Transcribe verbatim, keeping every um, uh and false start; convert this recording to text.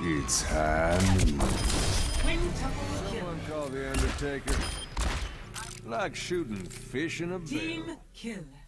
It's hand. Someone call the Undertaker. Like shooting fish in a barrel. Team kill.